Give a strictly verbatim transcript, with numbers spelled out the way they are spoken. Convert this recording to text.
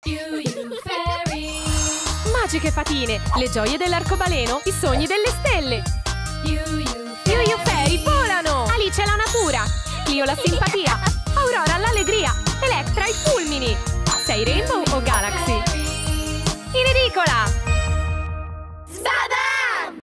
You, you fairy. Magiche patine, le gioie dell'arcobaleno, i sogni delle stelle. You, you You, you fairy volano! Alice la natura, Clio la simpatia, Aurora l'allegria, Electra i fulmini. Sei Rainbow o Galaxy? fairy. In edicola!